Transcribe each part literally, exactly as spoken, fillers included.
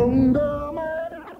Bongo man has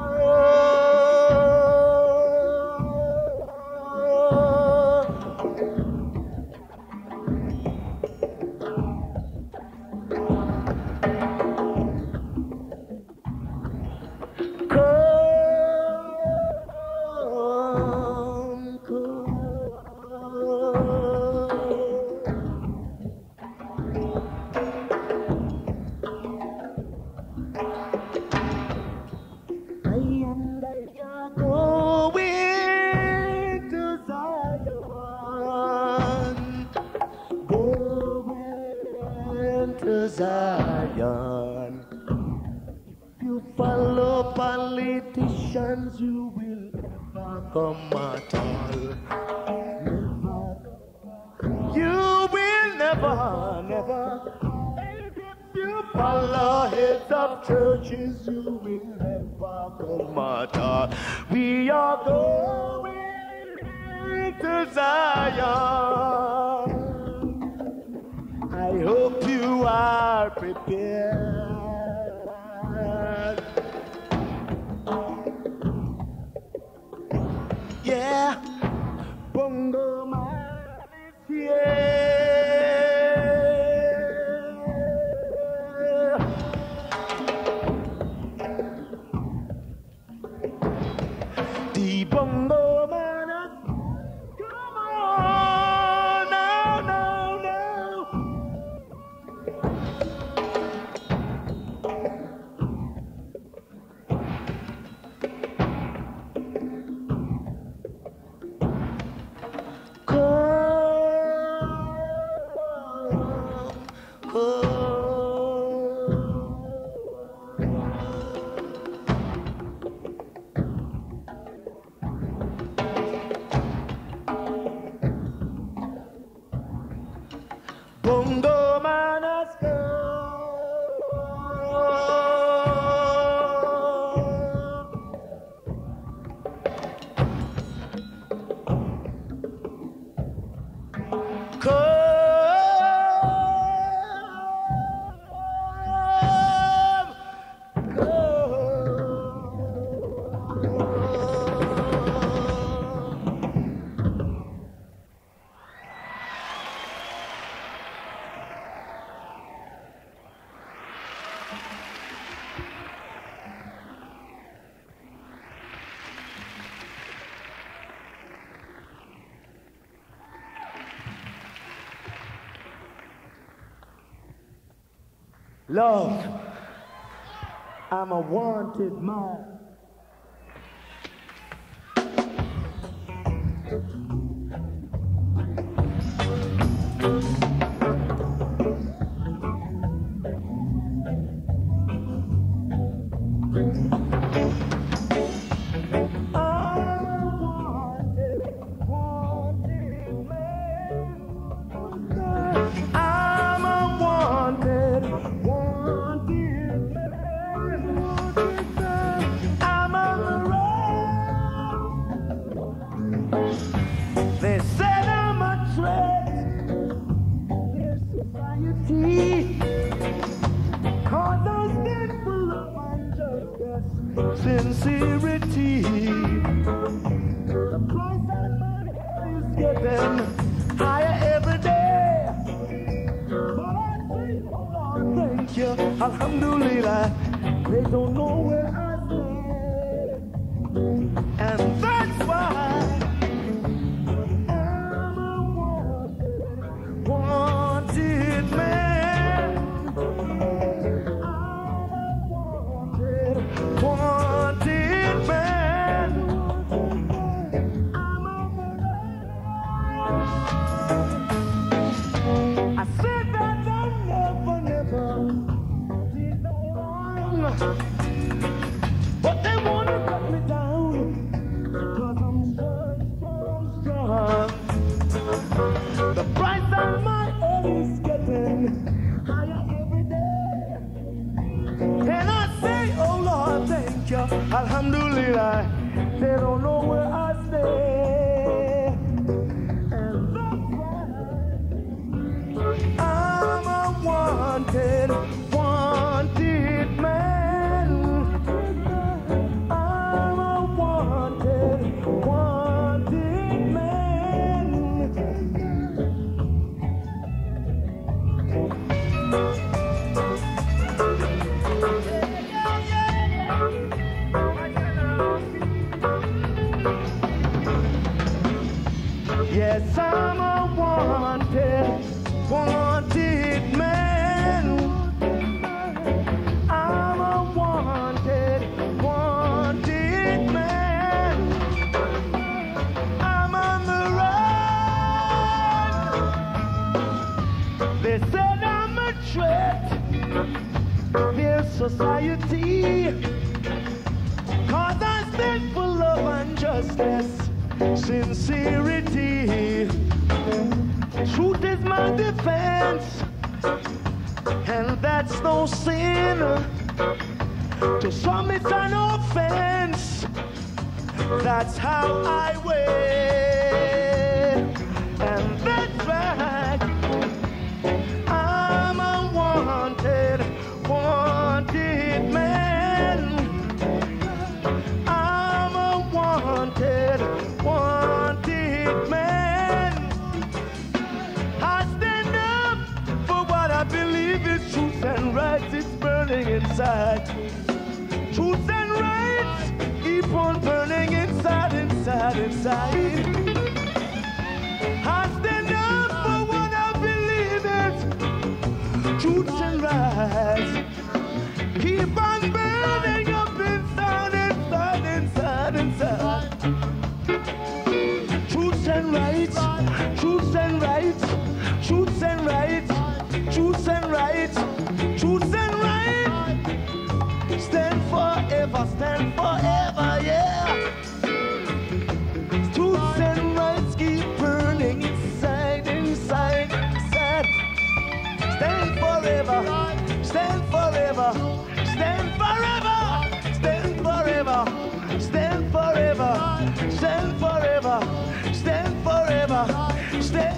Zion. If you follow politicians, you will never come at all. Never. You will never, never. And if you follow heads of churches, you will never come at all. We are going to Zion. I hope you are prepared. Yeah, Bongo man is here. The Bongo man has come on now, now, now. Bongo man has Love, I'm a wanted man. They said I'm a threat to society, cause I stand full of injustice, sincerity. The price of money is getting higher every day, but I say, oh Lord, thank you, alhamdulillah, they don't know where I stand, and that's why but they want to cut me down, cause I'm strong, strong, strong. The price of my oil is getting higher every day, and I say, oh Lord, thank you, alhamdulillah, they don't know where I stay, and that's why I'm a wanted, wanted man. society. Cause I stand for love and justice, sincerity. Truth is my defense, and that's no sin. To some it's an offense. That's how I win, and that's right. I'm a wanted, wanted man. I'm a wanted, wanted man. I stand up for what I believe is truth and right. It's burning inside. Truth and rights keep on burning inside, inside, inside. I stand up for what I believe is truth and rights. Keep on burning up inside, inside, inside, inside. Truth and rights, truth and rights, truth and rights, truth and rights, truth and rights. Stand forever, stand forever, yeah. Truth and rights keep burning inside, inside, inside. Stand forever, stand forever, stand forever, stand forever, stand forever, stand forever, stand forever, stand.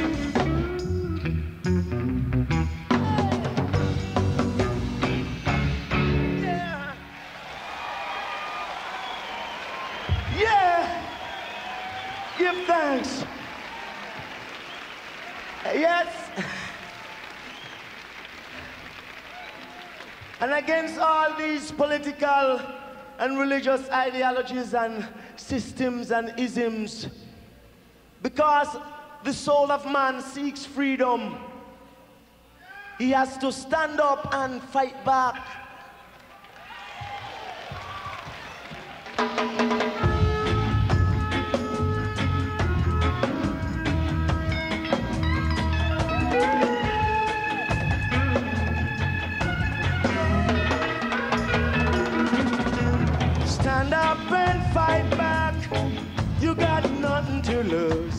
Give thanks. Yes. And against all these political and religious ideologies and systems and isms, because the soul of man seeks freedom, he has to stand up and fight back. Stand up and fight back. You got nothing to lose.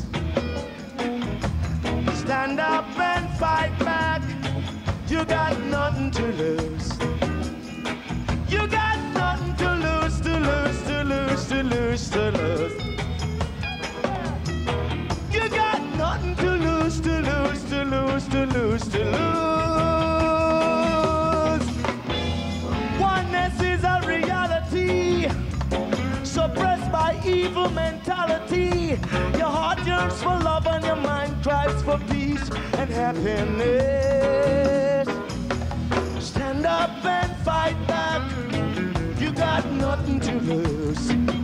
Stand up and fight back. You got nothing to lose. You got nothing to lose, to lose, to lose, to lose, to lose. You got nothing to lose, to lose, to lose, to lose, to lose. Oneness is a reality, suppressed by evil mentality. Your heart yearns for love and your mind cries for peace and happiness. Stand up and fight back. You got nothing to lose.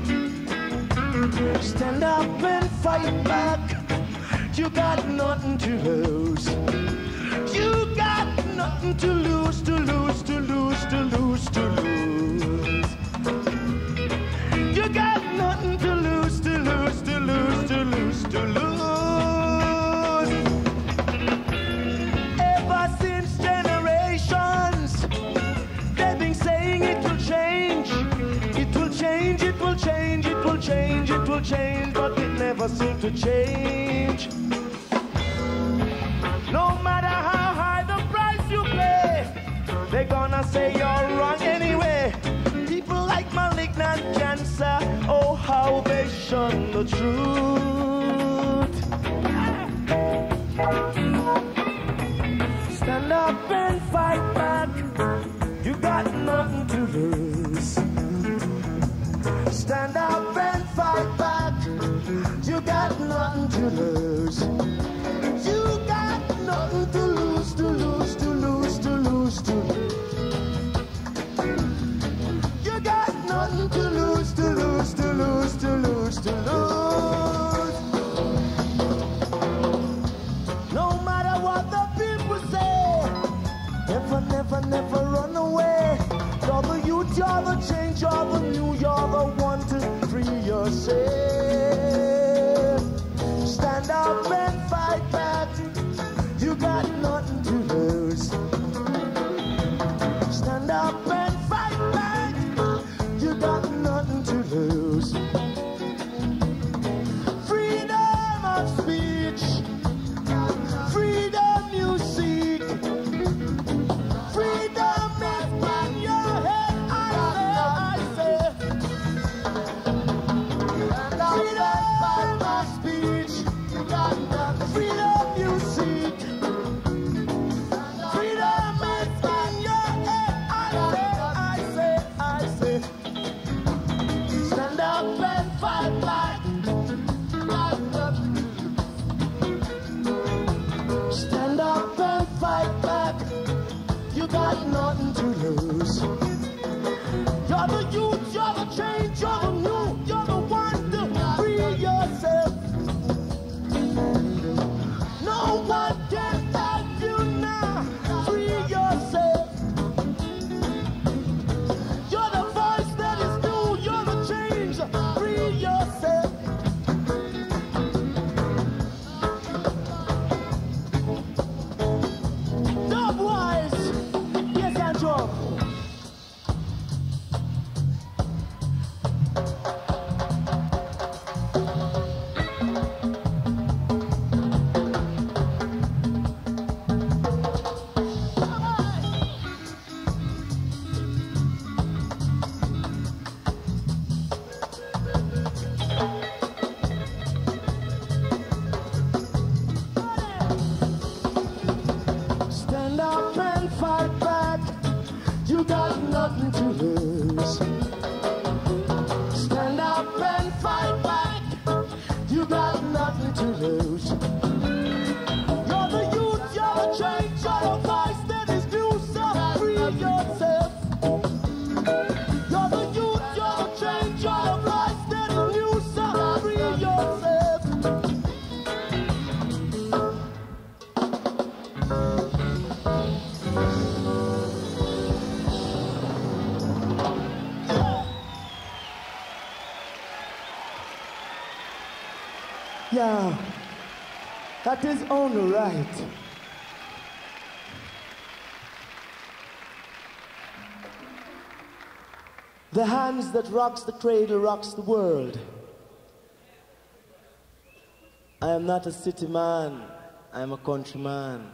Stand up and fight back. You got nothing to lose. You got nothing to lose, to lose, to lose, to lose, to lose. You got nothing to lose, to lose, to lose, to lose, to lose. Ever since generations, they've been saying it will change. It will change, it will change, it will change, it will change, but it never seemed to change. No matter how high the price you pay, they're gonna say you're wrong anyway. People like malignant cancer, oh how they shun the truth. Stand up and fight back. You got nothing to lose. Stand up and fight back. You got nothing to lose. You got nothing to lose, to lose, to lose, to lose, to lose. You got nothing to lose, to lose, to lose, to lose, to lose. No matter what the people say, never, never, never run away. You're the youth, you're the change, you're the new, you're the one to free yourself. Stand up and fight back. You got nothing to lose. Stand up and lose. You're the youth, you're the change, you're the new, you're the one to free yourself. No one can help you now. Free yourself. You're the voice that is new, you're the change. Free yourself. Dubwise, yes, and drum. Stand up and fight back. You got nothing to lose. Stand up and fight back. You got nothing to lose. You're the youth, you're the change, you're the voice that is new, so free yourself. You're the youth, you're the change, you're the voice that is new, so free yourself. Yeah, that is only right. The hands that rocks the cradle rocks the world. I am not a city man, I am a country man.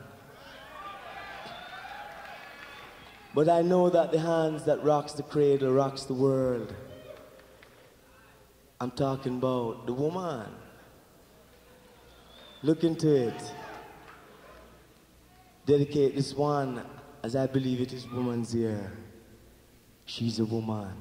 But I know that the hands that rocks the cradle rocks the world. I'm talking about the woman. Look into it. Dedicate this one as I believe it is woman's year. She's a woman.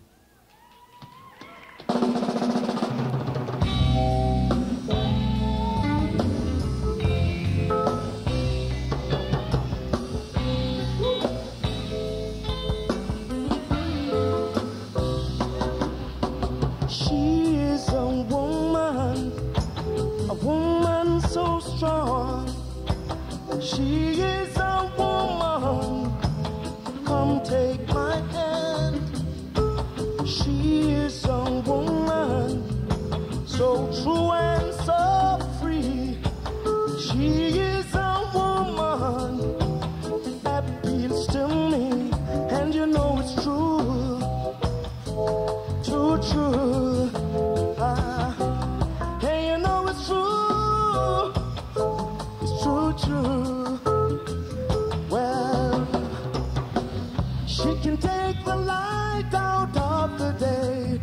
She is a woman, a woman so strong. She is a woman, come take my hand. She is a woman, so true and so free. She is a woman, appeals to me, and you know it's true, true, true. Ah, and you know it's true, it's true, true. Well, she can take the light out of the day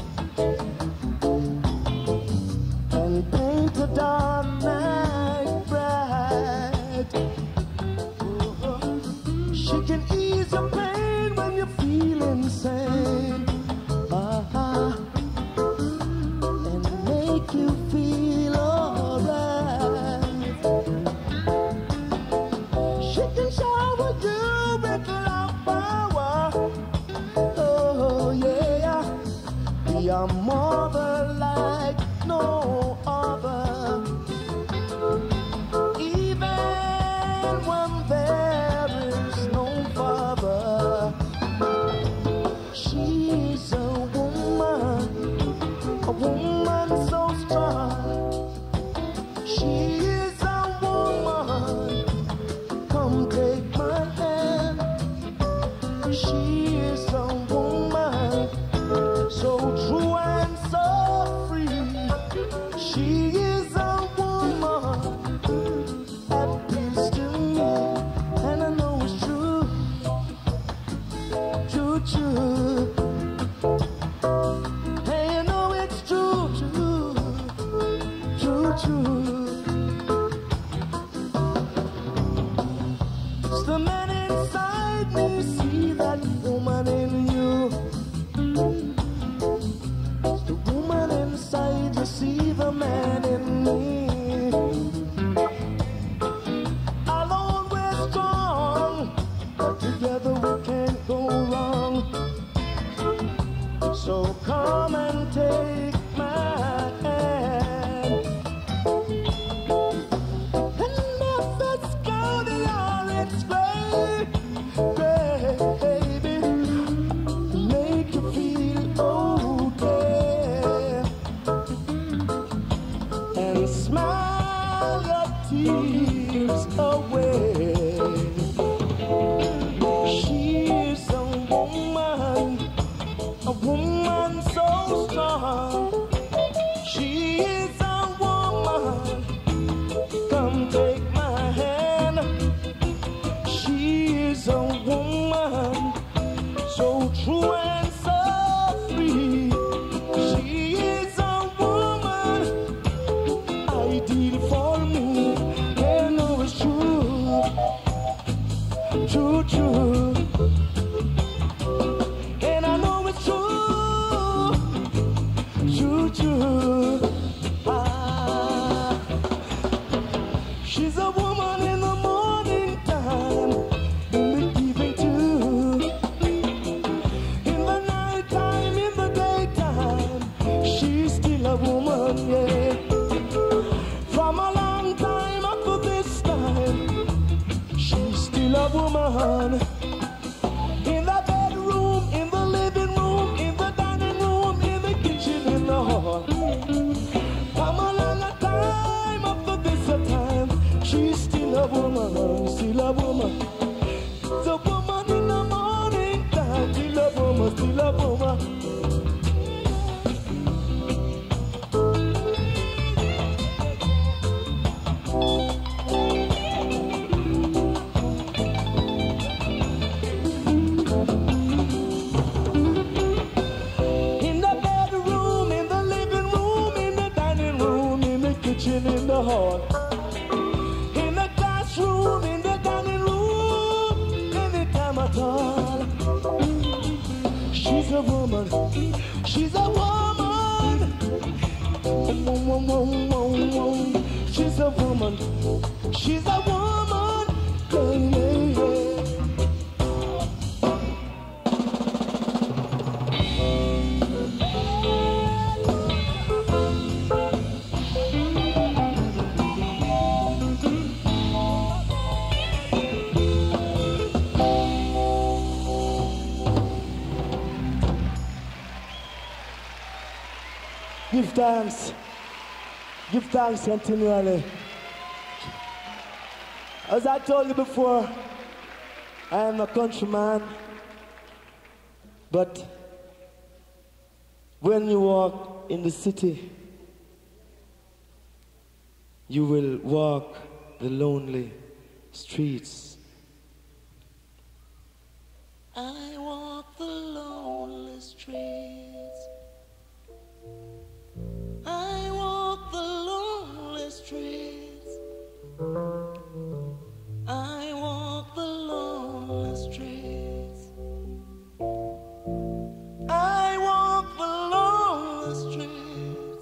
and paint the dark night bright. Oh, she can ease your pain when you feel insane. Uh-huh. And make you feel alright. She can shower you with love power. Oh yeah, be a mother like no other. Even when there is no father. She's a woman, a woman so strong. She is a woman, come take my hand. She is a woman, so true and so free. She is a woman, appeals to me, and I know it's true, true, true. And you know it's true, true, true, true. It's the man inside me, see that woman in you. It's the woman inside you, see the man in me. Alone we're strong, but together we can true, true. And I know it's true, true, true. Ah, she's a woman in the morning time, in the evening too, in the night time, in the daytime. She's still a woman, yeah. From a long time up to this time, she's still a woman. In the bedroom, in the living room, in the dining room, in the kitchen, in the hall. From a long time up to this time, she's still a woman, still a woman. The woman in the morning time, still a woman, still a woman. In the hall, in the classroom, in the dining room, anytime at all. She's a woman, she's a woman. She's a woman, she's a woman. Yeah, yeah, yeah. Give thanks. Give thanks continually. As I told you before, I am a countryman. But when you walk in the city, you will walk the lonely streets. I walk the lonely streets. I walk the lonely streets. I walk the lonely streets. I walk the lonely streets.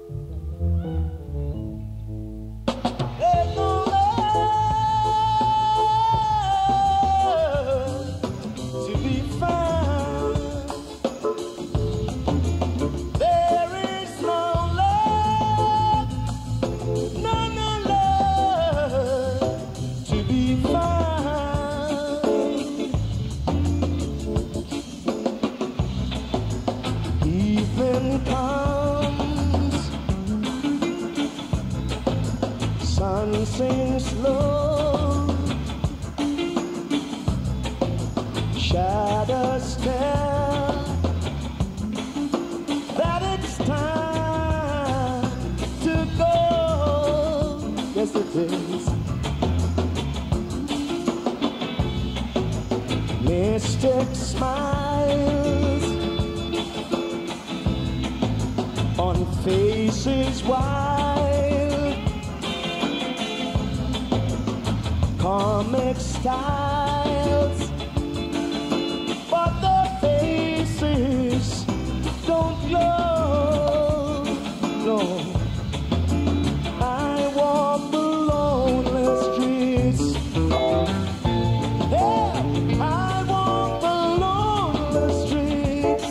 There's no love to be found. There is no love, no, no love to be found. Evening comes, sun sinks low, shadows tell that it's time to go. Yes, it is. Mystic smiles on faces wild, comic styles, but the faces don't glow. No, I walk the lonely streets. Yeah, I walk the lonely streets.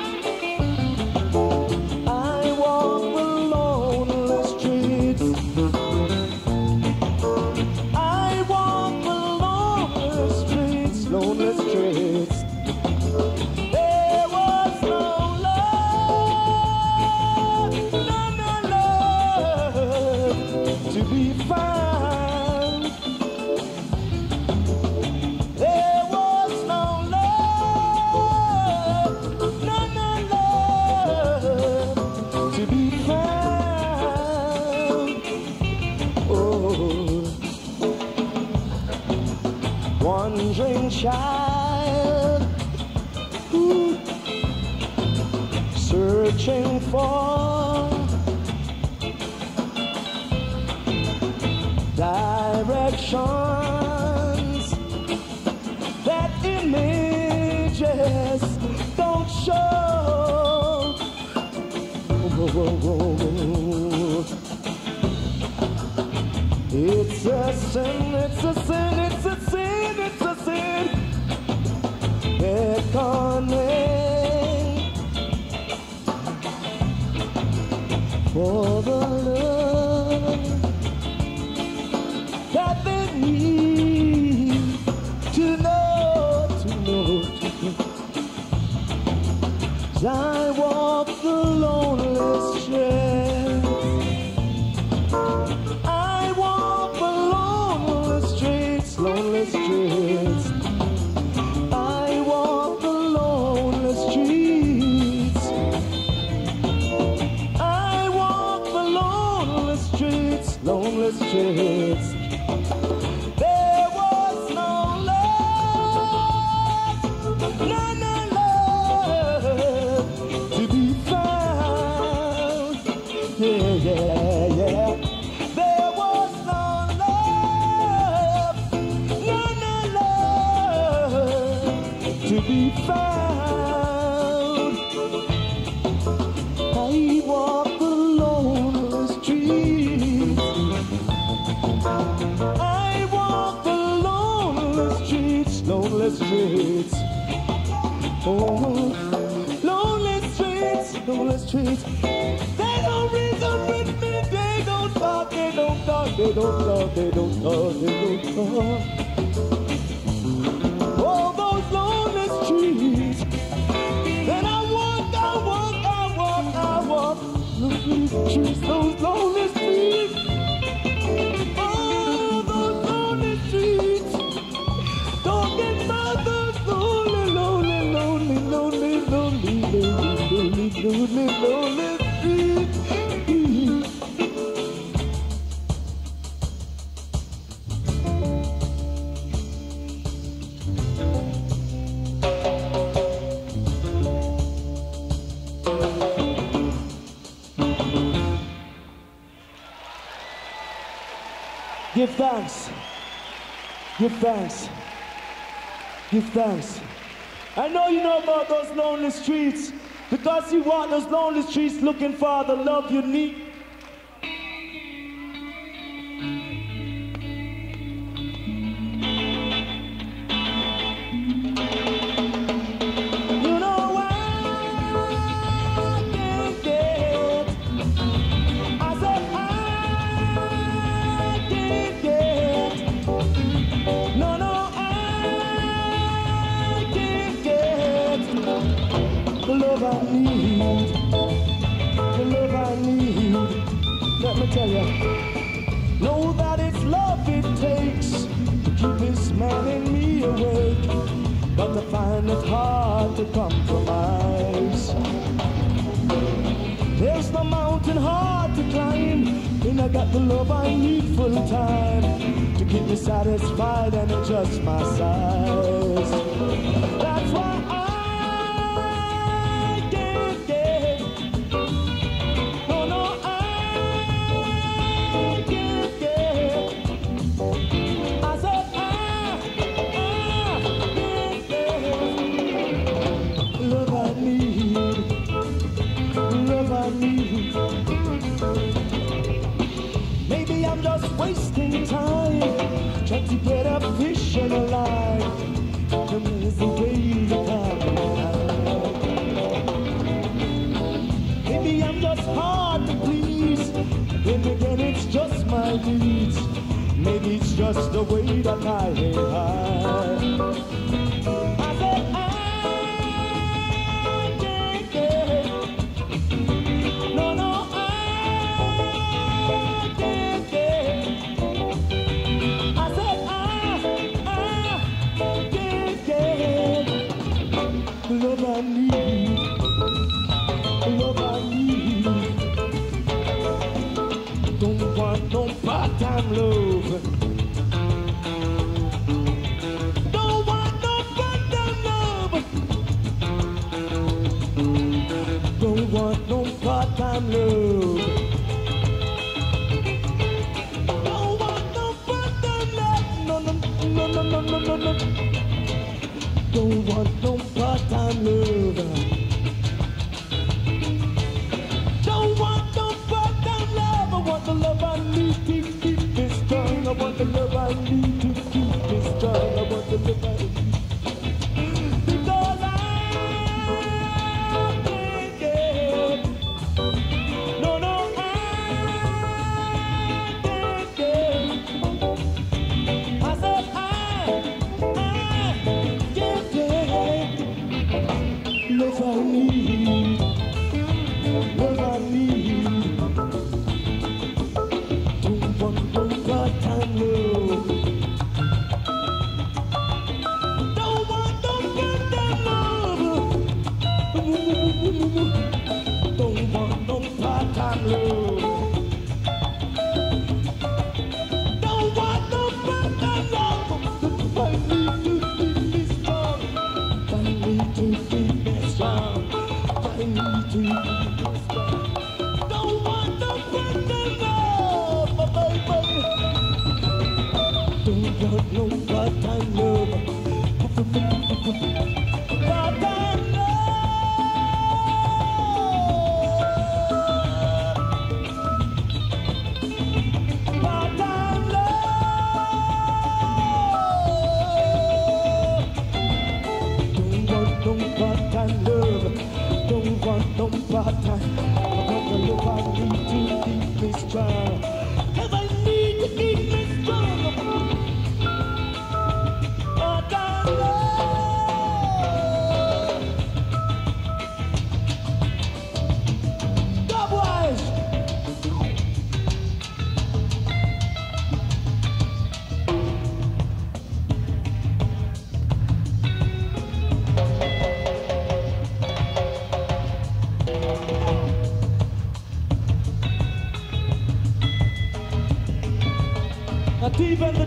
I walk the lonely streets. I walk the lonely streets, lonely streets. There was no love, no, no love to be found. There was no love, no, no love to be found. Oh, wandering child, ooh, searching for directions. It's a sin, it's a sin, it's a sin, it's a sin. They're calling for the love that they need to know, to know, to know. I walk the lonely street. I walk the lonely streets, lonely streets. I walk the lonely streets. I walk the lonely streets, lonely streets. There was no love, no, no love to be found. Yeah, yeah, yeah. There was no love, no, no love to be found. I walk the lonely streets. I walk the lonely streets, lonely streets. Oh, lonely streets, lonely streets. They don't reason with me, they don't talk, they don't talk, they don't talk, they don't talk, they don't talk. Oh, those lonely streets. Then I walk, I walk, I walk, I walk. Lonely streets, those lonely streets. Oh, those lonely streets. Talking about those lonely, lonely, lonely, lonely, lonely, lonely, lonely, lonely streets. Give thanks. Give thanks. Give thanks. I know you know about those lonely streets because you walk those lonely streets looking for the love you need. You know I can't get. I said I can't get. No, no, I can't get the love I need, the love I need. Let me tell you, know that it's love it takes to keep this man in me awake, but I find it hard to compromise. There's no mountain hard to climb, and I got the love I need full time to keep me satisfied and adjust my size. That's why I can't get. No, no, I can't get. I said I, I can't get. Love I need, love I need. Maybe I'm just wasting time trying to get a fish in a line. There's a way to come. Maybe I'm just hard to please. Then again, it's just my needs. Maybe it's just the way that I hate high. I said I can't get. No, no, I can't get. I said I, I can't get the love I need, the love I need. Don't want no part-time love. Don't want no part-time love. Don't want no part-time love. Don't want no part-time love. No, no, no, no, no, no, no, no. Don't want no part-time love. Don't want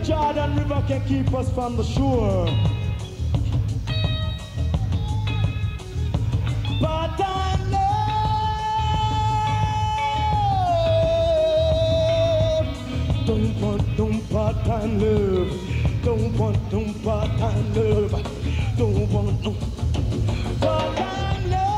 Jordan River can keep us from the shore. But I love, don't want no part-time love. Don't want no part-time love. Don't want no part-time love.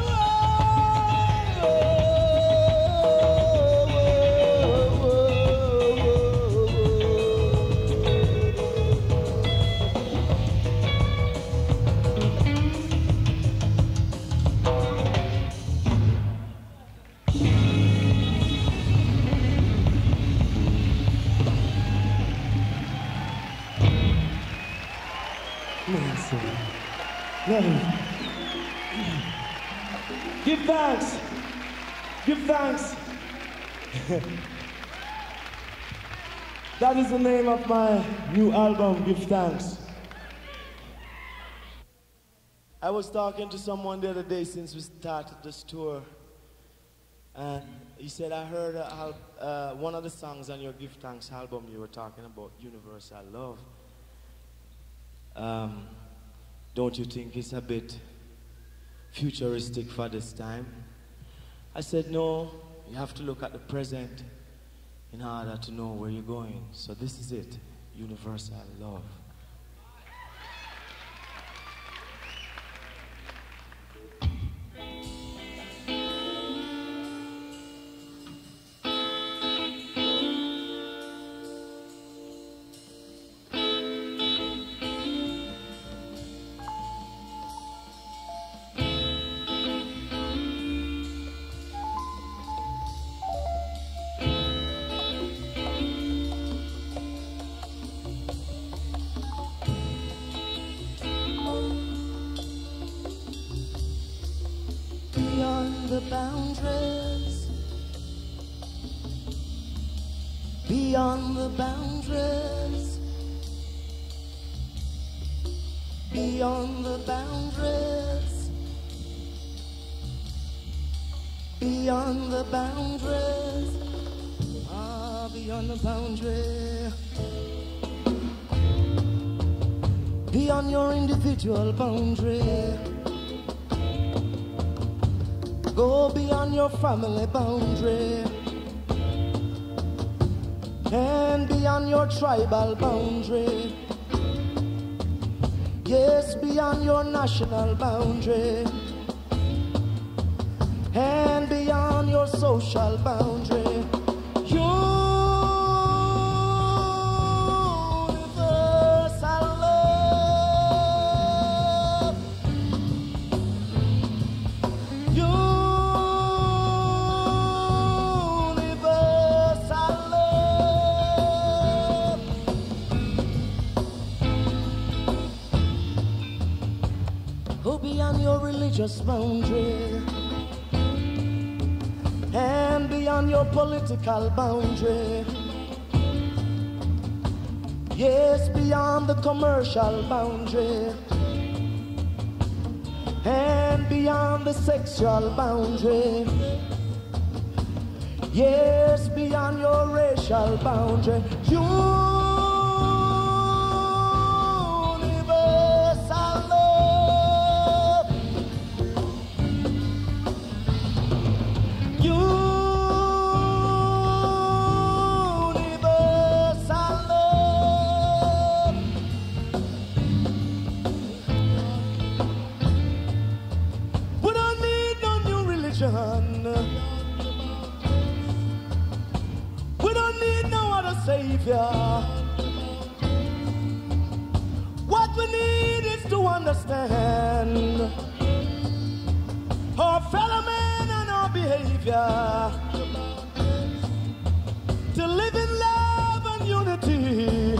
Give thanks. Give thanks. That is the name of my new album, Give Thanks. I was talking to someone the other day since we started this tour, and he said, I heard uh, uh, one of the songs on your Give Thanks album, you were talking about universal love. Um, don't you think it's a bit futuristic for this time? I said, no, you have to look at the present in order to know where you're going. So this is it, universal love. Beyond the boundaries, beyond the boundaries, beyond the boundaries, beyond the boundaries, ah, beyond the boundary, beyond your individual boundary. Go beyond your family boundary and beyond your tribal boundary. Yes, beyond your national boundary and beyond your social boundary. Universal love. Go beyond your religious boundary and beyond your political boundary. Yes, beyond the commercial boundary and beyond the sexual boundary. Yes, beyond your racial boundary. You we don't need no other savior. What we need is to understand our fellow man and our behavior, to live in love and unity.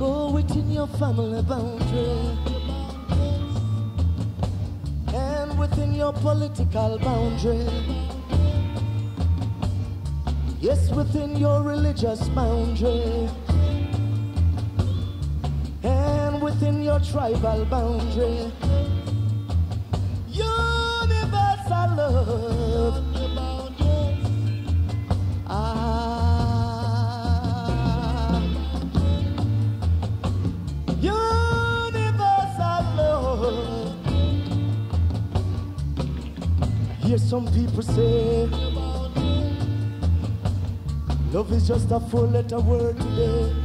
Family boundary and with within your political boundary. Yes, within your religious boundary. And within your tribal boundary. Universal love. Ah, universal love. Hear some people say love is just a four-letter word today.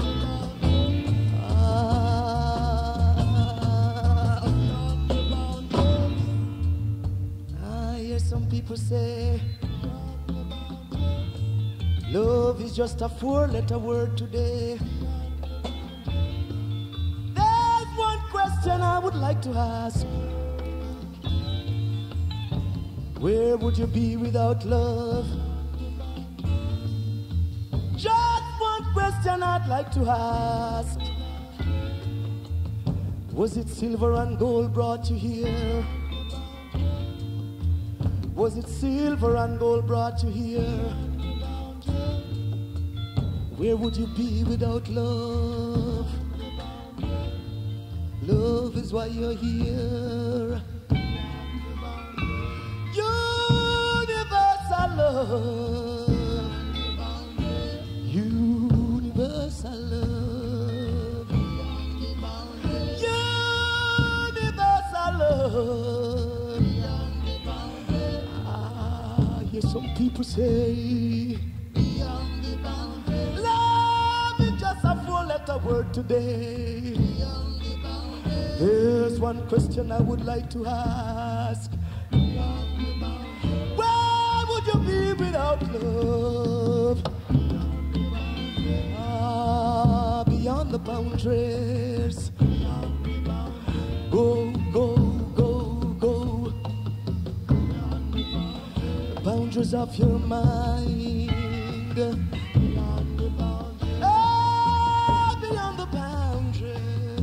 Ah, I hear some people say love is just a four-letter word today. There's one question I would like to ask. Where would you be without love? Just one question I'd like to ask. Was it silver and gold brought you here? Was it silver and gold brought you here? Where would you be without love? Love is why you're here. Universal love. Universal love. Universal love. Ah, hear some people say love is just a four-letter word today. There's one question I would like to ask. Where would you be without love? Ah, beyond the boundaries. Go, go, go, go. The boundaries of your mind. Ah, beyond the boundaries.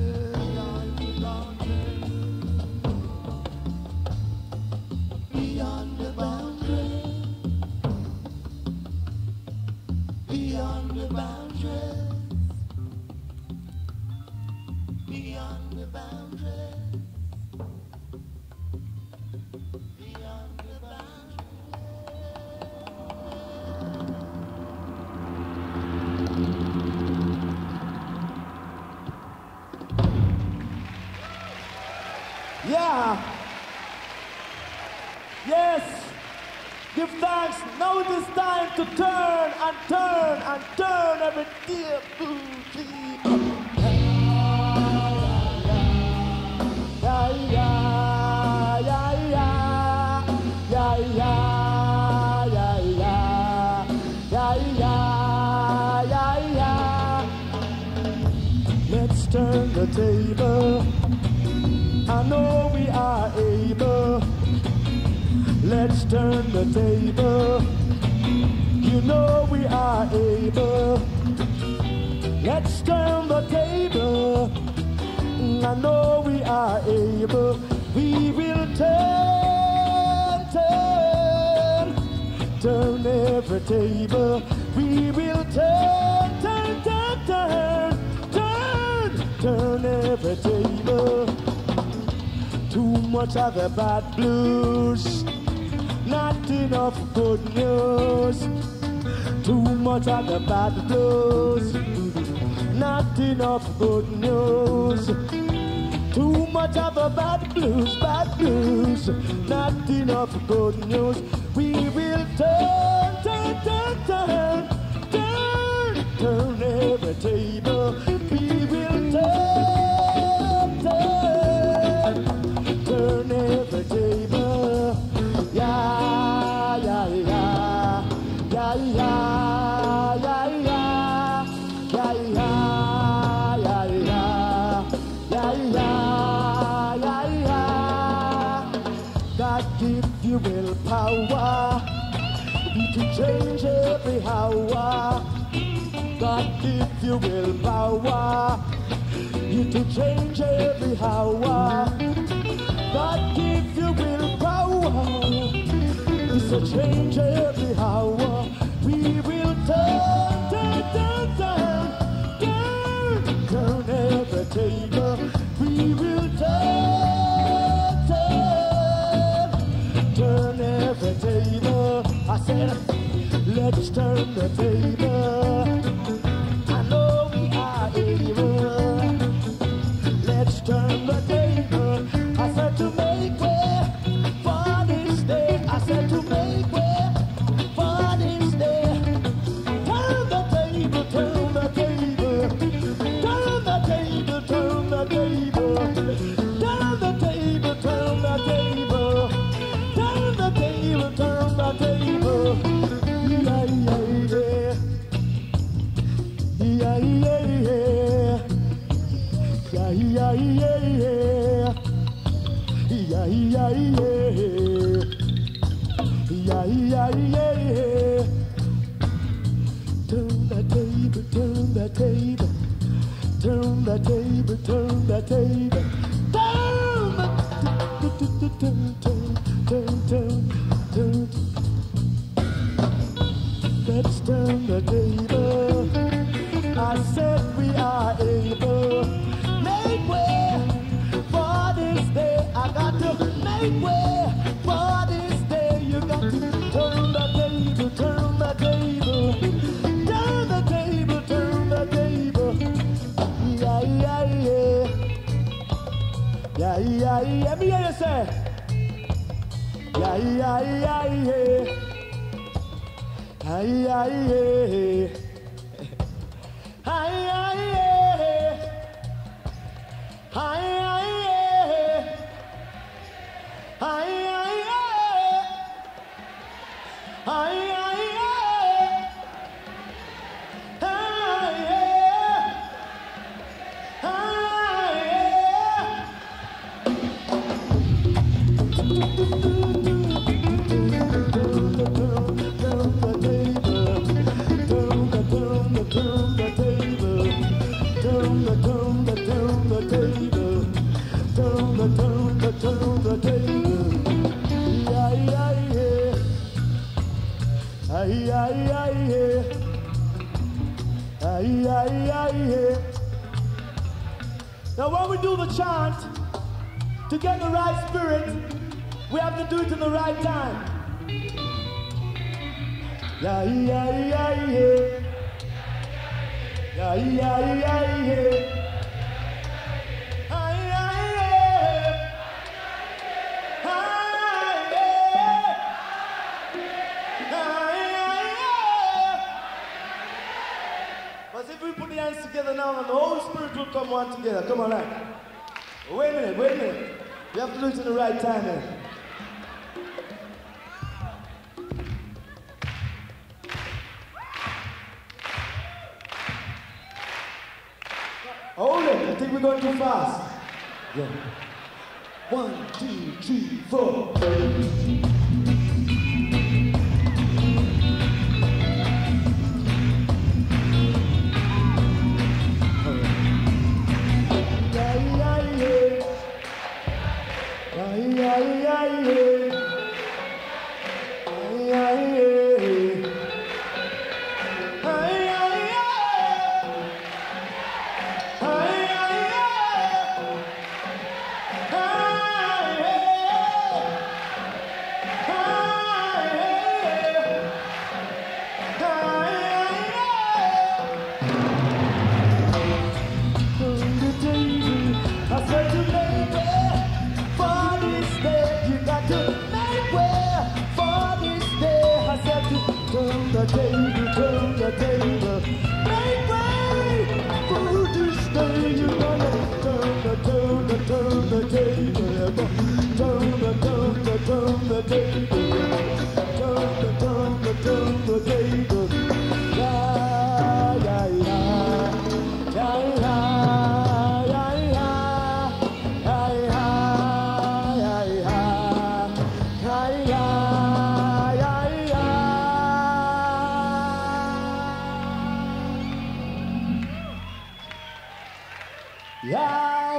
Beyond the boundaries. Beyond the boundaries. Beyond the boundaries. Beyond the boundaries. Yeah. Yes. Give thanks. Now it is time to turn and turn and turn every dear blue deep. Yeah, yeah, yeah, yeah, yeah, yeah, yeah, yeah, yeah, yeah, yeah. Let's turn the table. I know we are able. Let's turn the table. You know we are able. Let's turn the table. I know we are able. We will turn, turn, turn every table. We will turn, turn, turn, turn, turn, turn every table. Too much of the bad blues, not enough good news. Too much of the bad blues, not enough good news. Too much of the bad blues, bad blues, not enough good news. We will turn, turn, turn, turn, turn, turn every table. We will turn, turn, turn every table. Yeah, yeah, yeah, yeah, yeah, yeah, yeah, yeah, yeah, yeah, yeah, yeah, yeah, yeah. God give you willpower to change every hour. God give you willpower you to change every hour. God give you willpower So change every hour. We will turn, turn, turn, turn, turn, turn every table. We will turn, turn, turn every table. I said, let's turn the table. I know we are able. Let's turn the table. I said to make way for this day. I said to make way for this day. Turn the table, turn the table. Turn the table, turn the table. Turn the table, turn the table. Turn the table, turn the table. Yeah, yeah, yeah. Yeah, yeah, yeah. Yeah, yeah, yeah, yeah. Yeah, yeah, yeah. Yeah, yeah, yeah. Turn the table, turn the table. Turn the table, turn the table. Turn the turn, turn, turn, turn, turn. Let's turn the table. I said we are able. Make way for this day. I got to make way for this day. You got to turn the table, turn the table. Turn the table, turn the table. Yeah, yeah, yeah. Yeah, yeah, yeah. Let me hear you say. Yeah, yeah, yeah, yeah. Yeah, yeah, yeah. Hi, hi, yeah. Hi, hi, yeah. Hi, hi, yeah. Hi, hi, yeah. Hi, yeah. Hi, Now when we do the chant, to get the right spirit, we have to do it in the right time. Yeah, yeah, yeah, yeah. Yeah, yeah, yeah, yeah. Hi, hi, yeah. Hi, yeah. Hi, yeah. But if we put the hands together now, and the Holy Spirit will come one together. Come on, right? Wait a minute, wait a minute. We have to do it in the right time, man. Hold it, I think we're going too fast. Yeah. One, two, three, four. Yeah, yeah, yeah. Yeah, yeah, yeah, yeah. Yeah, yeah, yeah. Turn the table, turn the table. Make way for this day. You gotta turn the, turn the, turn the table. Turn the, turn the, turn the table. Turn the, turn the, turn the table. Yeah, yeah, yeah. Yeah, yeah. Yeah,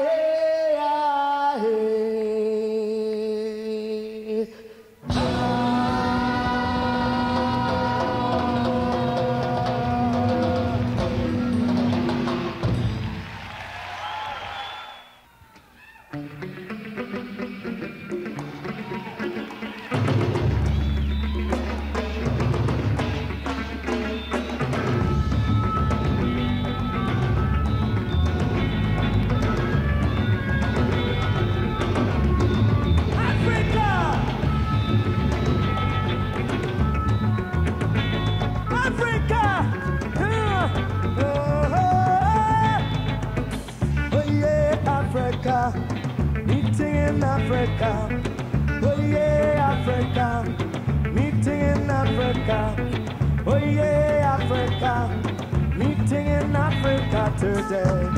yeah, yeah. in Africa. Oh yeah, Africa. Meeting in Africa. Oh yeah, Africa. Meeting in Africa today.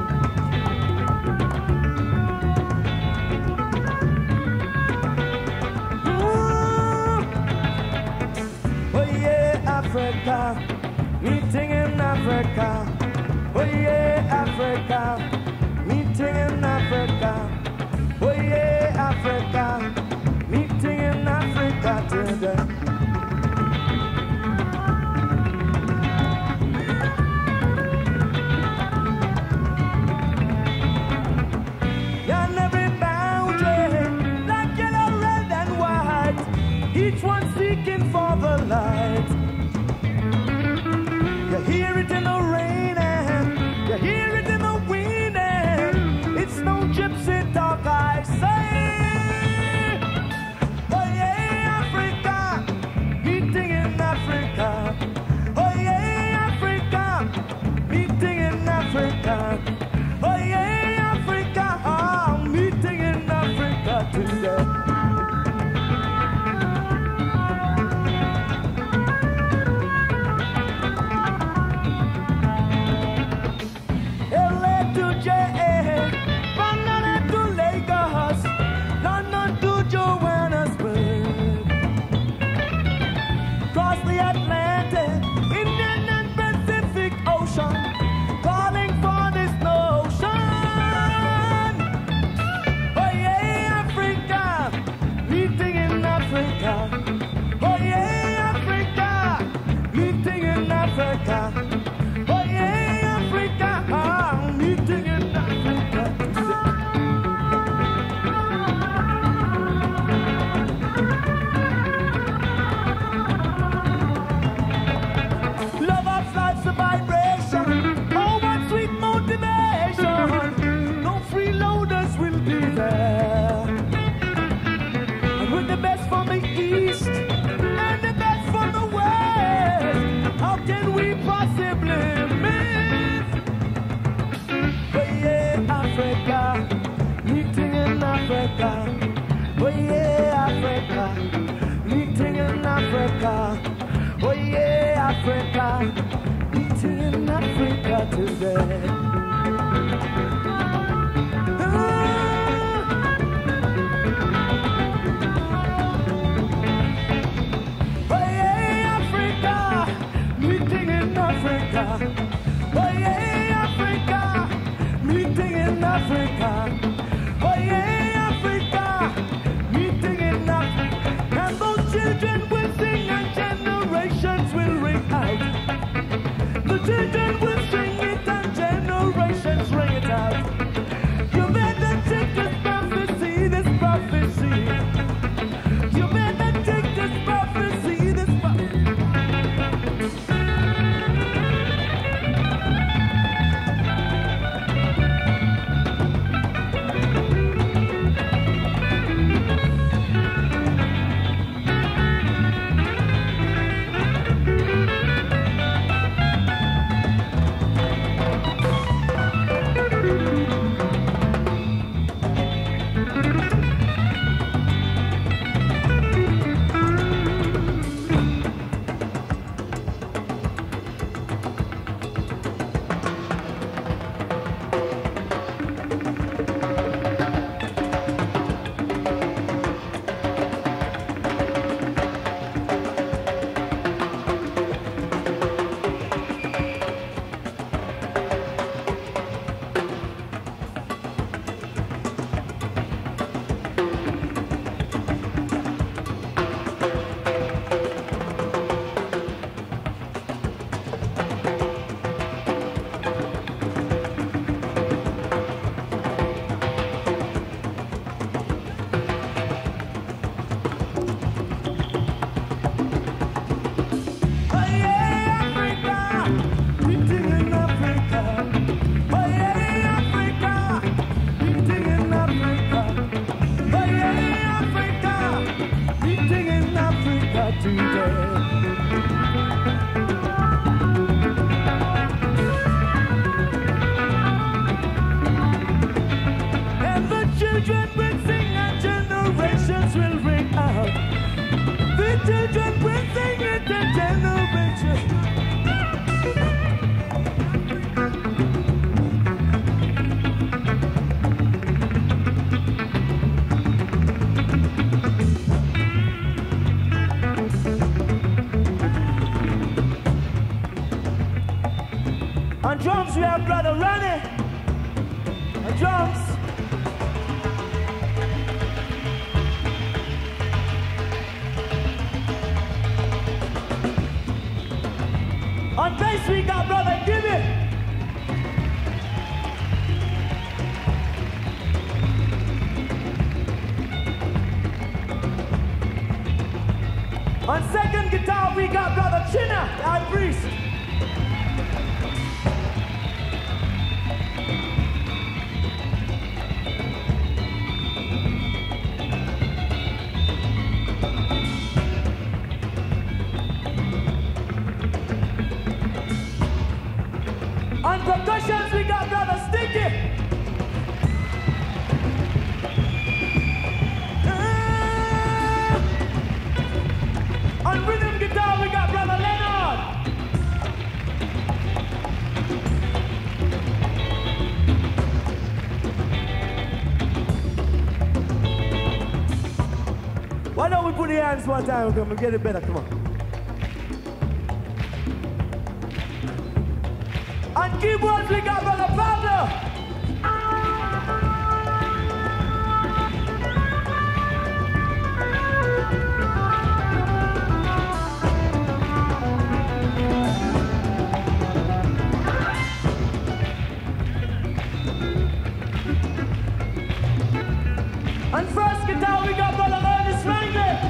Africa, meeting in Africa. Oh yeah, Africa, meeting in Africa. Oh yeah, Africa, meeting in Africa today. Each one seeking for the light. You hear it in the rain and you hear it in the wind and it's no gypsy talk I say. Oh yeah, Africa, meeting in Africa. Oh yeah, Africa, meeting in Africa. Oh yeah, Africa, oh, meeting in Africa today. Oh yeah, Africa, meeting in Africa. Oh yeah, Africa, meeting in Africa today. Oh yeah, Africa, meeting in Africa. Oh yeah, Africa, meeting in Africa. Oh yeah, Africa, meeting in Africa. And those children will sing and generations will ring out. The children will sing it and generations ring it out. You better take this prophecy, this prophecy. You better take this prophecy, this prophecy. On drums we have Brother Ronnie. On drums. On bass we got Brother Gibby. On second guitar we got Brother Chinna, the high priest. On percussions we got Brother Stinky. On rhythm guitar we got Brother Leonard. Why don't we put the hands one time? We're gonna get it better, come on. On keyboards we got Brother Pablo. On first guitar we got Brother Ernest Rangley.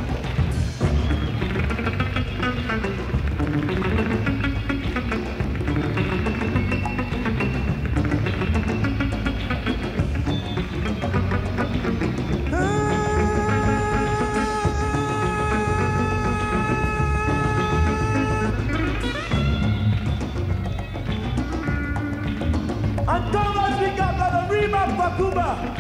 On drums we got Brother Rima Bakuba.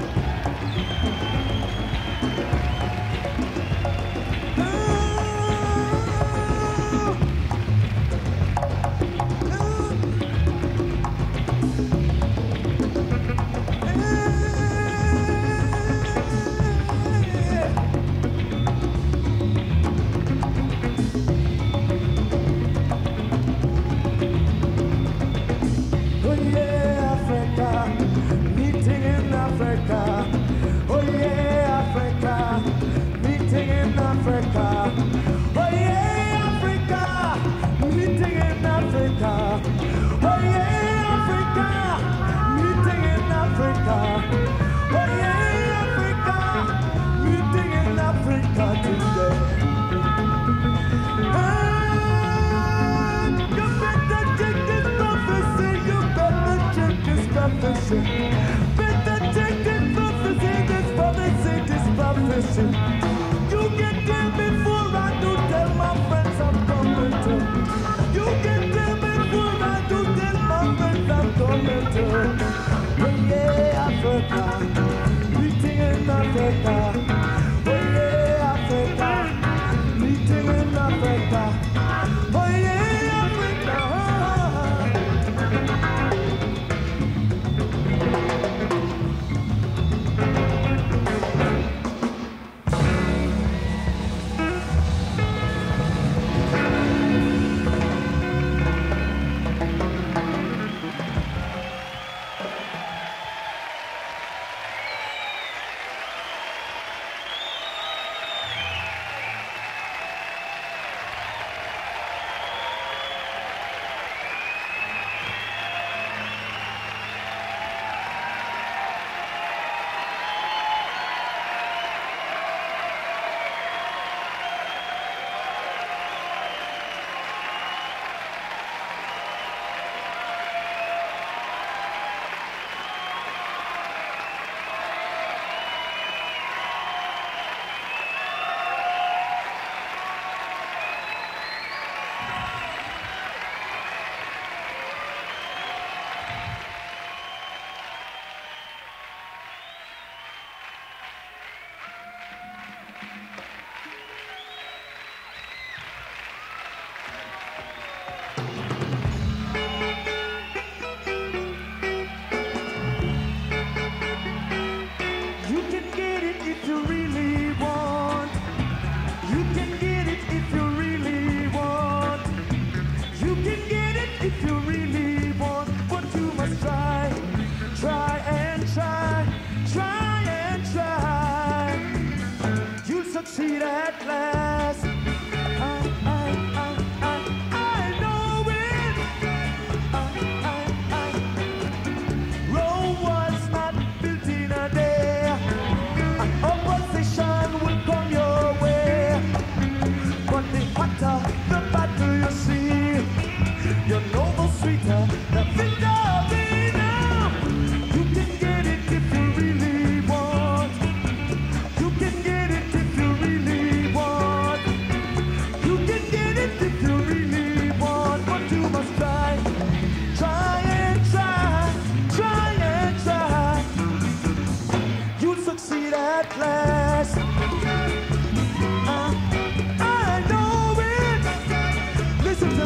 Better take this prophecy, this prophecy, this prophecy. You can tell before I do tell my friends I'm coming to. You can tell before I do tell my friends I'm coming to. Oh yeah, Africa, meeting in Africa. Oh yeah, Africa, meeting in Africa. Oh yeah, Africa.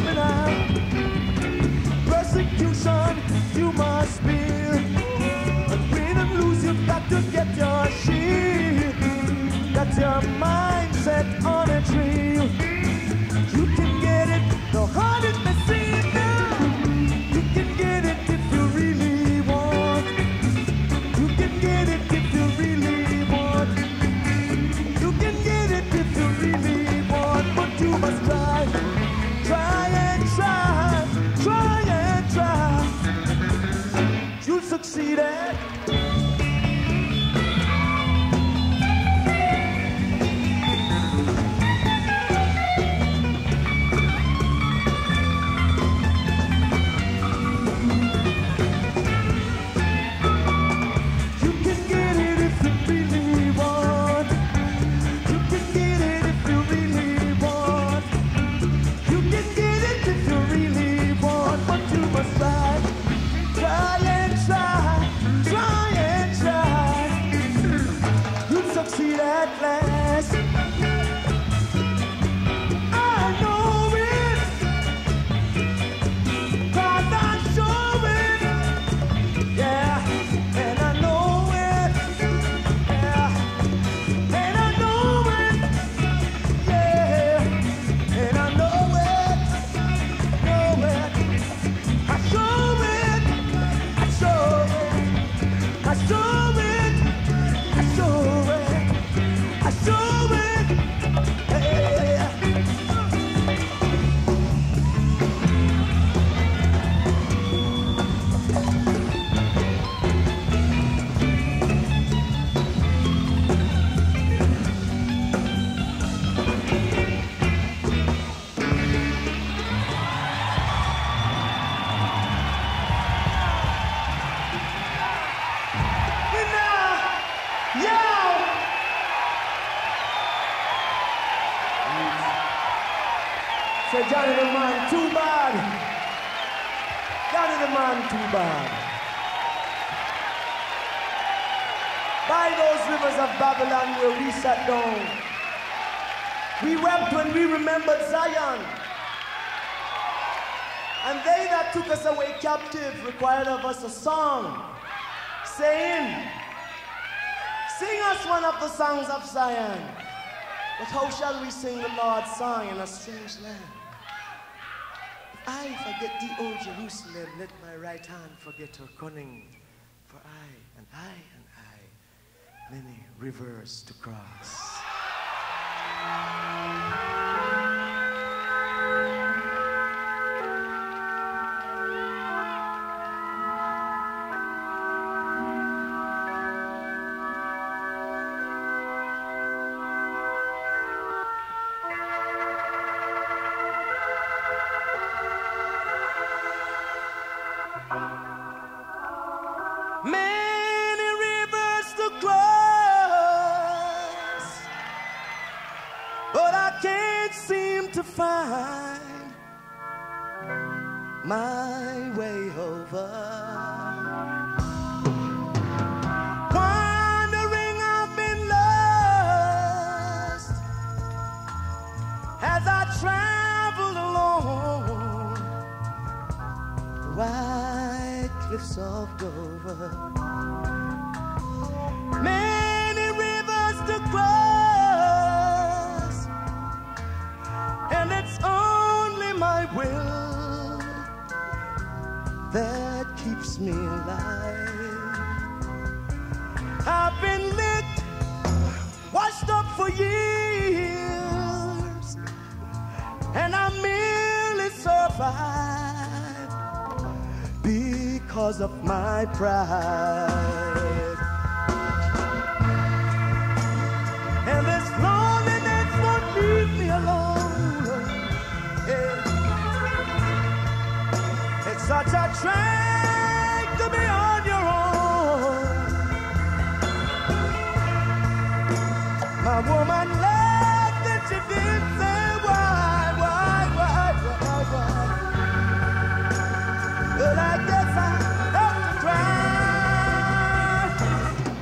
hear me now. Persecution you must bear, and win and lose you've got to get your share. Got your mindset on a trail. You can get it, no hard it may seem now. You can get it if you really want. You can get it if you really want. You can get it if you really want, but you must try, try and try, try and try. You'll succeed at. Say, Johnny the man, too bad. Johnny the man, too bad. By those rivers of Babylon where we sat down, we wept when we remembered Zion. And they that took us away captive required of us a song, saying, sing us one of the songs of Zion. But how shall we sing the Lord's song in a strange land? If I forget the old Jerusalem, let my right hand forget her cunning. For I, and I, and I, many rivers to cross. Many rivers to cross, but I can't seem to find my way over. Wandering, I've been lost as I traveled alone. White cliffs of Dover, many rivers to cross, and it's only my will that keeps me alive. I've been licked, washed up for years, and I merely survive because of my pride. And this loneliness won't leave me alone. Yeah. It's such a drag to be on your own. My woman left and she didn't say why, why, why, why, why. But I guess I have to cry.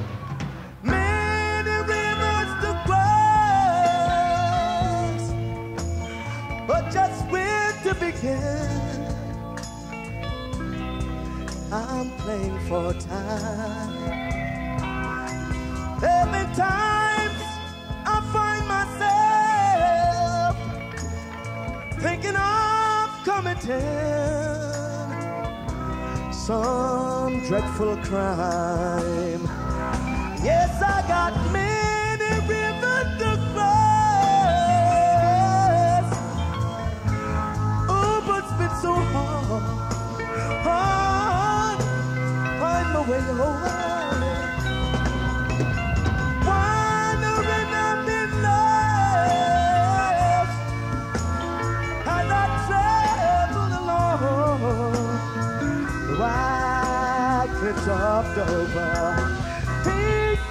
Many rivers to cross, but just where to begin. I'm playing for time. Every times I find myself thinking of committing some dreadful crime. Yes, I got many rivers to cross. Oh, but it's been so hard, hard, find my way over. Wandering up in lost as I travel along the wide cliffs of Dover. Peace.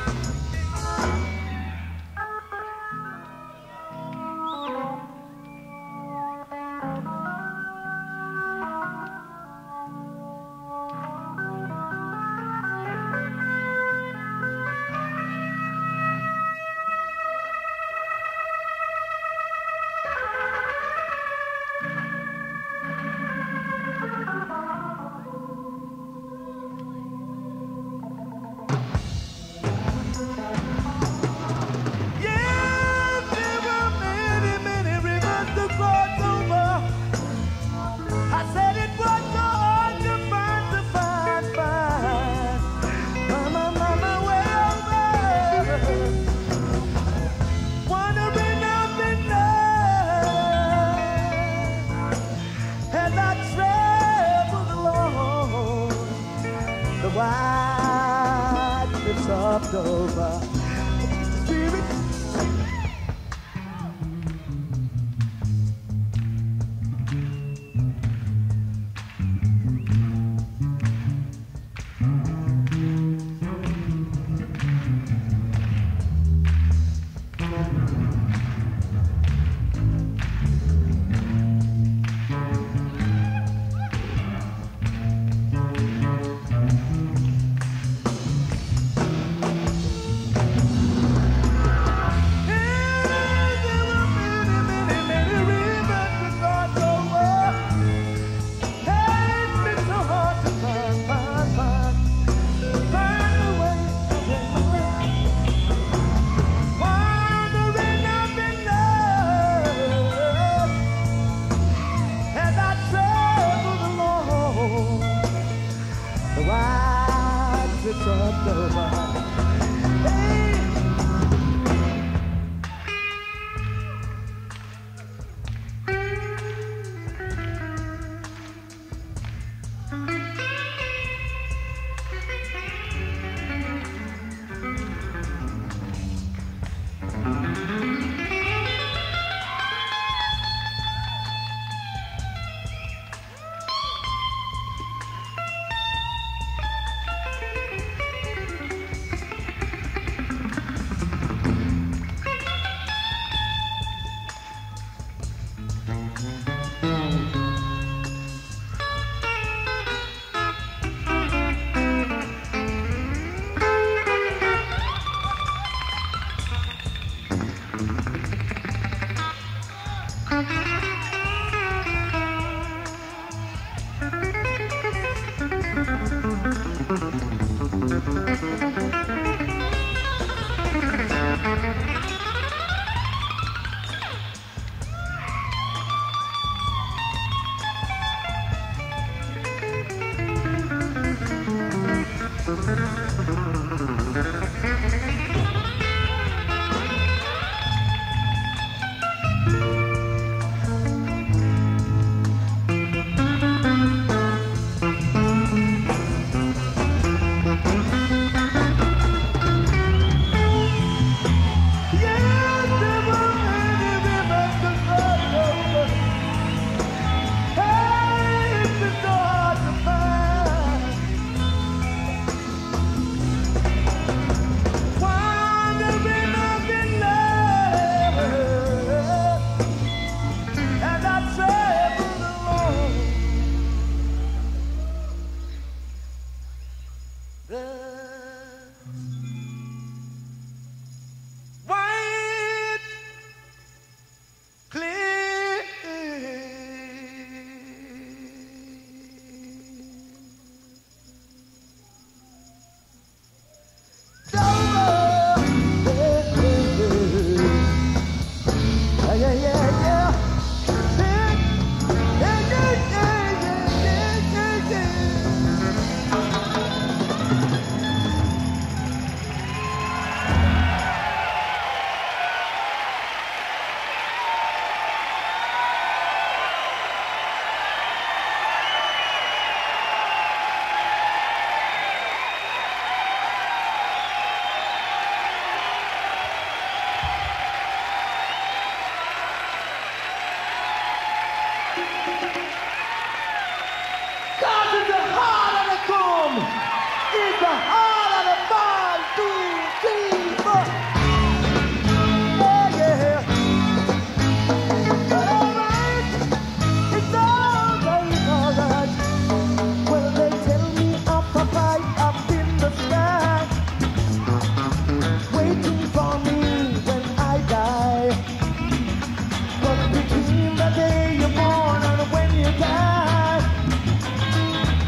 Wide cliffs of Dover. Spirit.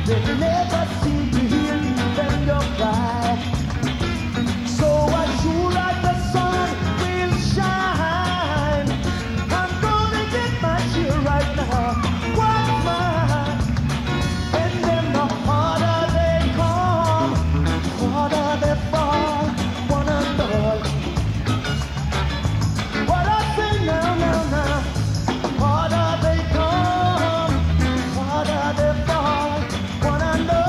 They never seem to hear even your cry. So as sure as the sun will shine, I'm gonna get my cheer right now. What's mine? And then the harder they come, harder they fall, one another. What I say now, now, now, harder they come, harder they fall, one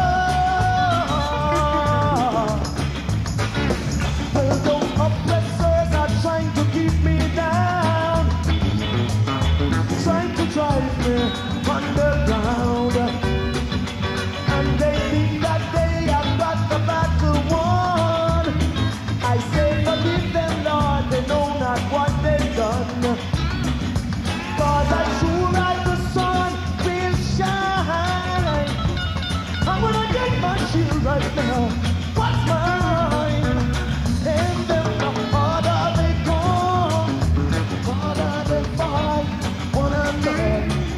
another. Well, those oppressors are trying to keep me down, trying to drive me underground. And they think that they have got the battle won. I say forgive them, Lord, they know not what they've done. Cause as sure as the sun will shine, I'm gonna get my shield right now. What's mine? And then the harder they come, harder they fight one another.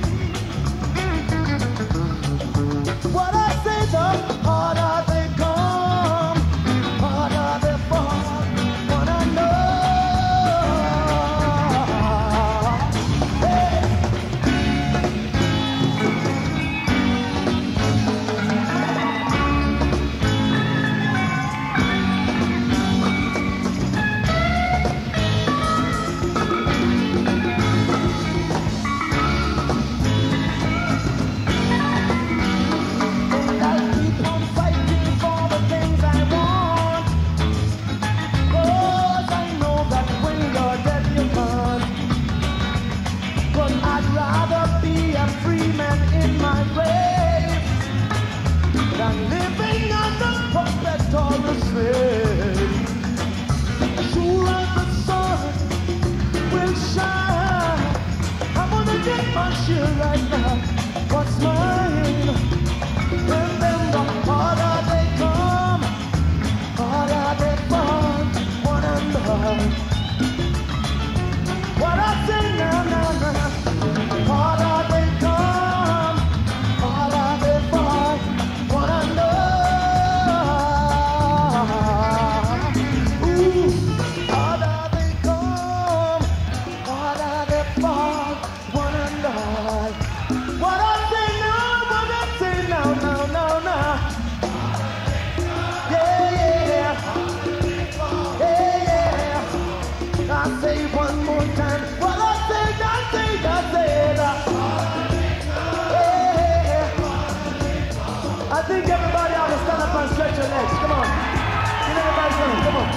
What I say, the harder they come, harder they fall, one another. Hey. And I keep on fighting for the things I want. 'Cause I know that when you're dead, you're gone. But I'd rather be a free man in my grave than living under puppet or a slave. Sure as the sun will shine, I'm gonna get my share right now. What's mine? And then the harder they come, harder they fall, one another. What I say now, now, now, harder they come, harder they fall, one another. Ooh, harder they come, harder they fall, one another. What I say now, what I say now, now, now, now. Yeah, yeah, yeah, yeah. I say one more time. What I say, I say, I say that. Yeah. I think everybody ought to stand up and stretch your legs. Come on. Give everybody some. Come on.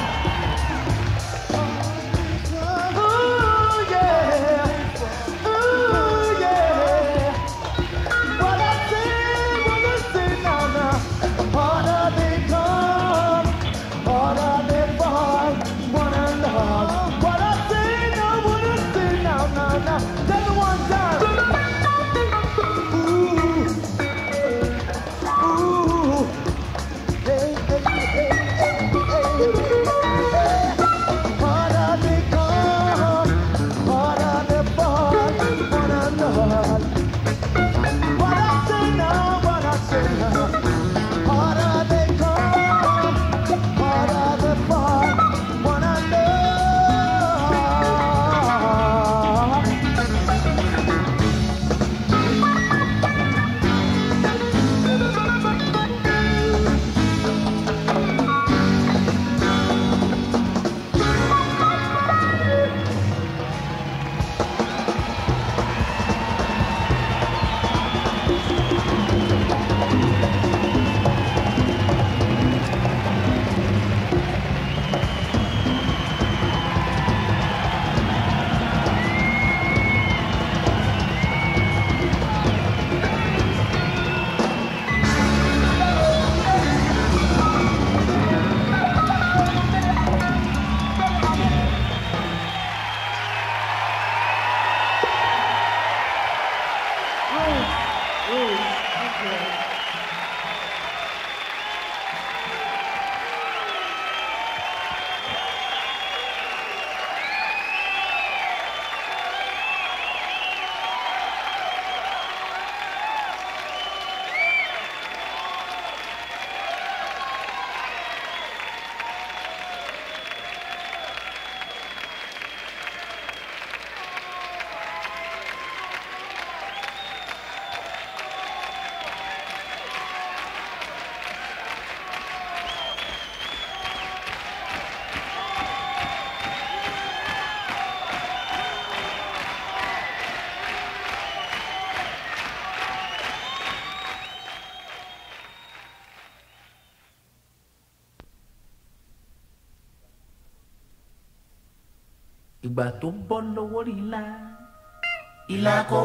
Ooh, yeah. Ooh, yeah. What I say, what I say now, now. Harder they come, harder they fall, one another. What I say now, what I say now, now, now. Tell me one time. Ooh, ooh, hey, hey, hey, hey, hey, hey. Harder they come, harder they fall, one another. What I say now, what I say now. Harder they come, harder they fall, one another. ìgbà tó bọ́ lọ́wọ́ ìlà ìlà kọ́.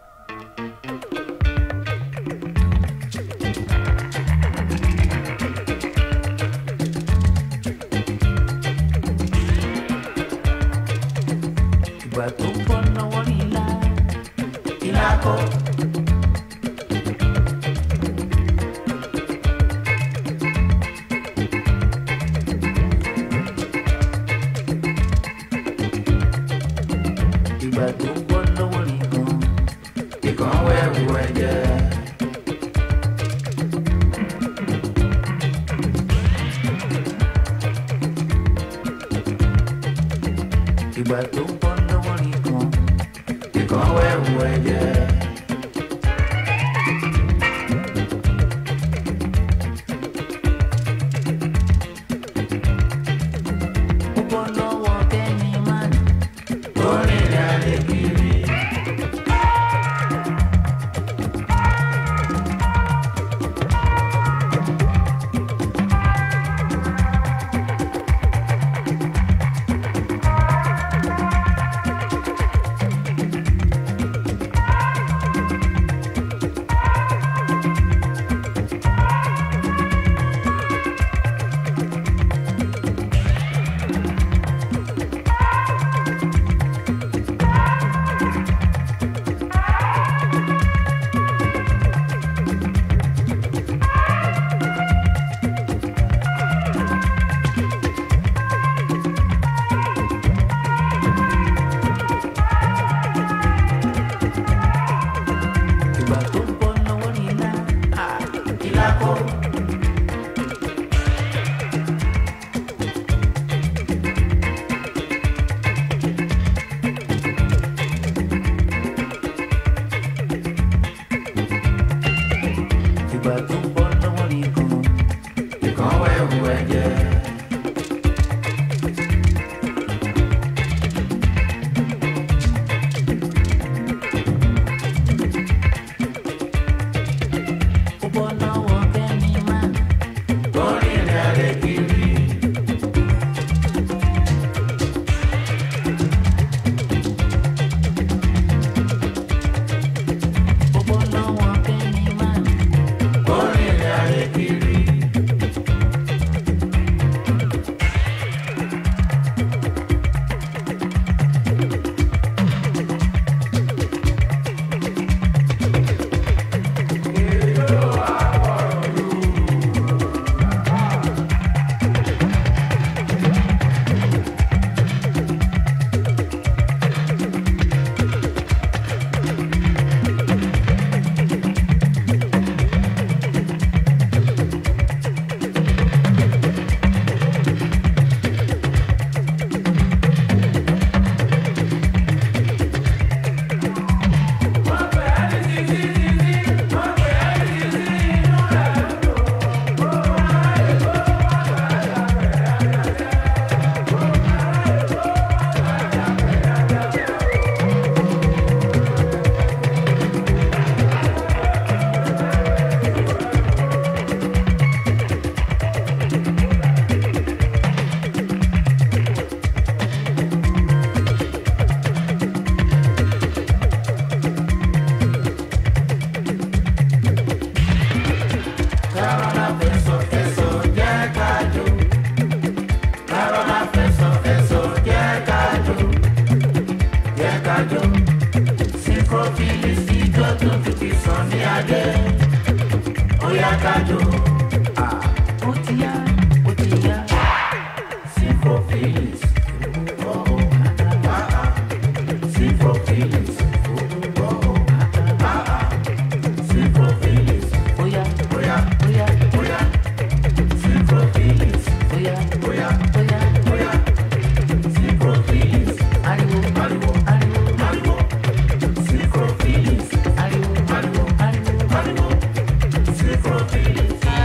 ìgbà tó bọ́ lọ́wọ́ ìlà ìlà kọ́. ìgbà tó bọ́ lọ́wọ́ nìkan ìkan wẹ̀wù ẹ̀jẹ̀. ìgbà tó bọ́ lọ́wọ́ nìkan ìkan wẹ̀wù ẹ̀jẹ̀. ó bọ́ lọ́wọ́ kẹ́ni máa ní orin ní alẹ́ kiri. ìgbà tó bọ́ lọ́wọ́ ìlà ìlà kọ́. ìgbà tó bọ́ lọ́wọ́ nìkan ìkan wẹ̀wù ẹ̀jẹ̀. ó bọ́ lọ́wọ́ kẹ́ni máa orin ní alẹ́ kiri. ó bọ́ lọ́wọ́ kẹ́ni máa orin ní alẹ́ kiri. Carola fẹsọ̀ fẹsọ̀ jẹ́ ká jó. Carola fẹsọ̀ fẹsọ̀ jẹ́ ká jó. Jẹ́ ká jó. Syncophilis ijó tó fi sàn ní adé. Ó yá ká jó. Ó ti yá, ó ti yá. Syncophilis. Syncophilis. Syncophilis. Ó yá, ó yá, ó yá, ó yá. Syncophilis. Ó yá, ó yá, ó yá, ó yá. Syncophilis. Ariwo, ariwo, ariwo, ariwo. Syncophilis. Ariwo, ariwo, ariwo, ariwo. Syncophilis.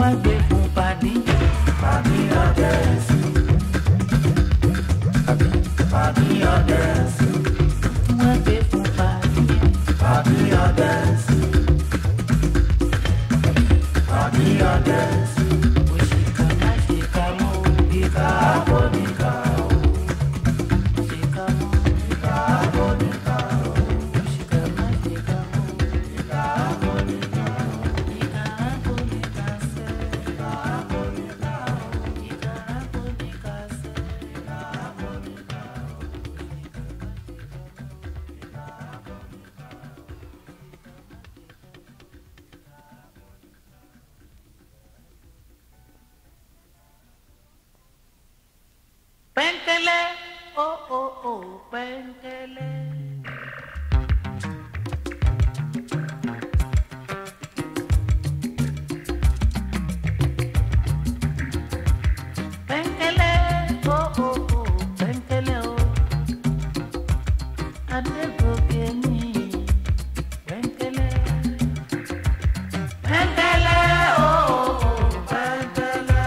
wá gbé fún pàdé. Pàdé ọdẹ sí. Pàdé ọdẹ sí. Wá gbé fún pàdé. Pàdé ọdẹ sí. Pàdé ọdẹ sí. Òṣìkà má ṣe ká mọ́ o. Ìkà àbò níkà o. Ṣe ká mọ́. Ìkà àbò níkà o. Òṣìkà má ṣe ká mọ́ o. Ìkà àbò níkà o. Ìkà àbò ní ká sẹ́. Ìkà àbò níkà o. Ìkà àbò ní ká sẹ́. Ìkà àbò níkà o. Pẹ̀ǹkẹ́lẹ́, oh oh oh, pẹ̀ǹkẹ́lẹ́. Pẹ̀ǹkẹ́lẹ́, oh oh oh, pẹ̀ǹkẹ́lẹ́ o. Adégòkè mi, pẹ̀ǹkẹ́lẹ́. Pẹ̀ǹkẹ́lẹ́, oh oh oh, pẹ̀ǹkẹ́lẹ́.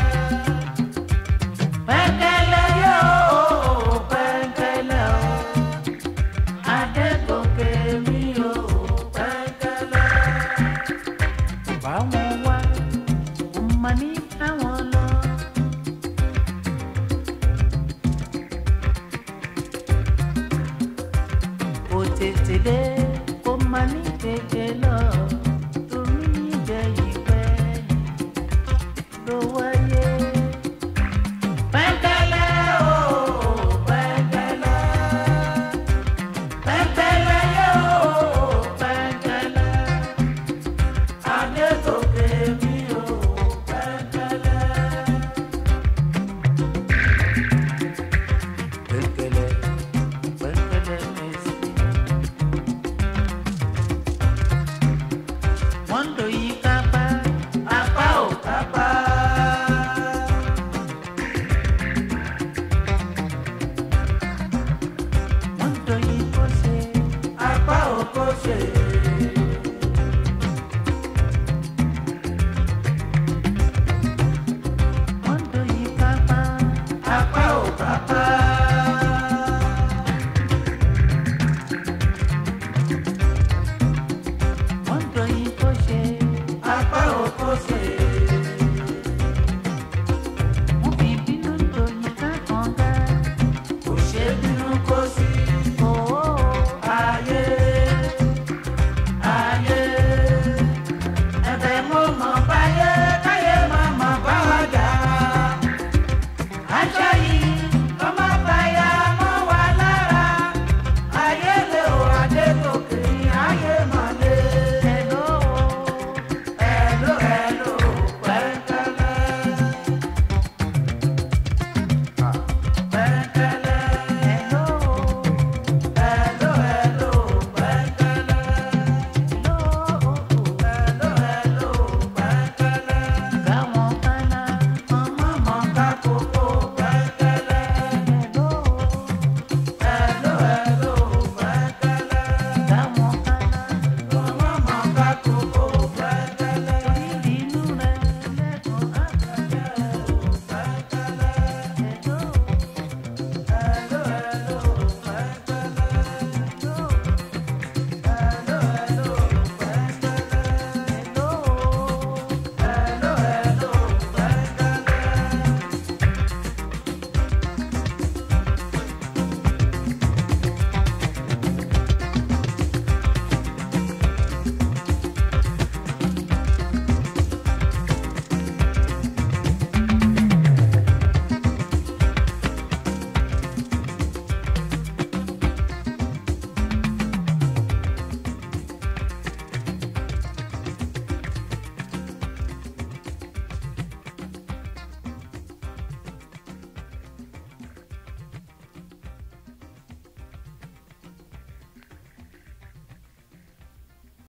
Pẹ̀ǹkẹ́lẹ́ yóò, pẹ̀ǹkẹ́lẹ́ o. Adégòkè mi o, pẹ̀ǹkẹ́lẹ́. Báwọn wá, ó máa ní àwọn lọ. Ó tètè dé, ó máa ní tètè lọ. Torí ìgbẹ̀yìn gbẹ̀yìn ló wáyé. Pẹ̀ǹkẹ́lẹ́ o, pẹ̀ǹkẹ́lẹ́. Pẹ̀ǹkẹ́lẹ́ yóò, pẹ̀ǹkẹ́lẹ́. Adégòkè mi o, pẹ̀ǹkẹ́lẹ́. Pẹ̀ǹkẹ́lẹ́, pẹ̀ǹkẹ́lẹ́ mèsì. Wọ́n lò yí kápá, apá ò kápá. Wọ́n lò yí kó ṣe, Apá ò kó ṣe.